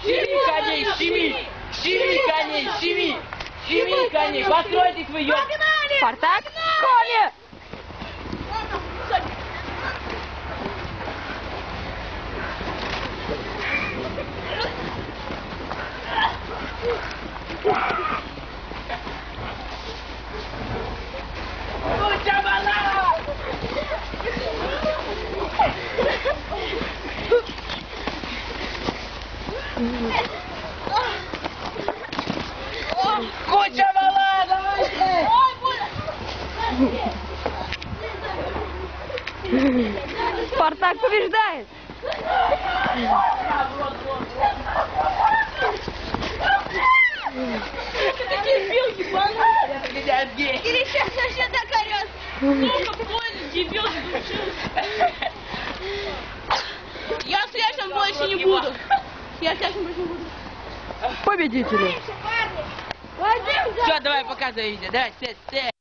Щеми коней, щеми! Щеми коней, щеми! Щеми коней! Постройтесь вы, ёб... Спартак, кони! Куча мала! Куча мала, давайте! Спартак побеждает! Такие дебил, ебаный. Это меня гей! Или сейчас вообще так орёт. Сука, понял, дебил, задушился. Я следующим больше не буду. Я следующим больше не буду. Победители! Все, давай показывай видео, давай, все.